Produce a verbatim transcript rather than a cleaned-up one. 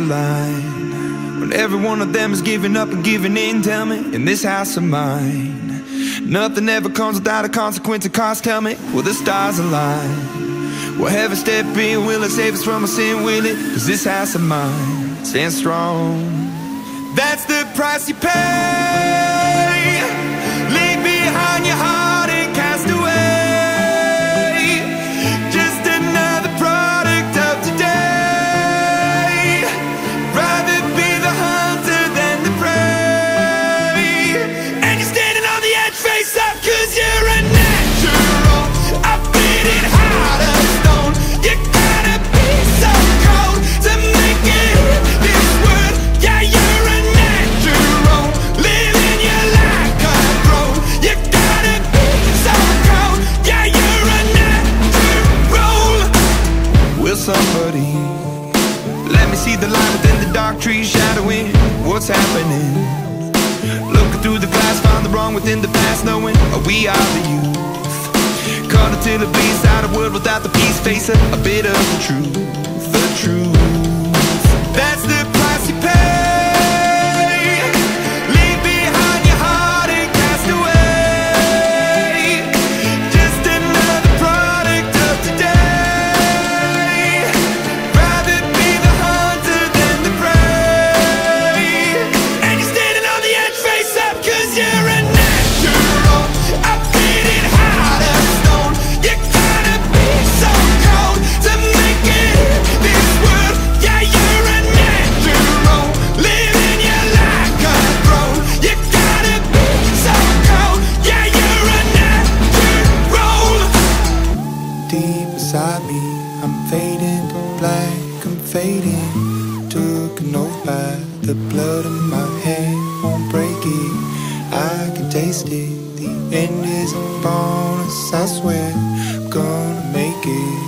align, when every one of them is giving up and giving in. Tell me, in this house of mine, nothing ever comes without a consequence of cost. Tell me, will the stars align? Will heaven step in? Will it save us from our sin? Will it? Cause this house of mine stands strong. That's the price you pay. Leave behind your heart and cast away. Just another product of today. Rather be the hunter than the prey. And you're standing on the edge, face up, cause you're a natural. I fit it hard as stone. You gotta be so cold to make it in this world. Yeah, you're a natural, living your life control. You gotta be so cold. Yeah, you're a natural. Will somebody let me see the light within the dark trees shadowing what's happening? Looking through the glass, find the wrong within the past, knowing we are the youth. Caught until it bleeds out a world without the peace. Face a, a bit of the truth, the truth. That's the price you pay. Leave behind your heart and cast away. Just another product of today. Rather be the hunter than the prey. And you're standing on the edge, face up, cause you're a natural. I fit it hard as stone. You gotta be so cold to make it in this world. Yeah, you're a natural, living your life control. You gotta be so cold. Yeah, you're a natural. Deep inside me, I'm fading to black, I'm fading. Took an oath by the blood in my hand, won't break it. I can taste it, the end is a bonus, I swear I'm gonna make it.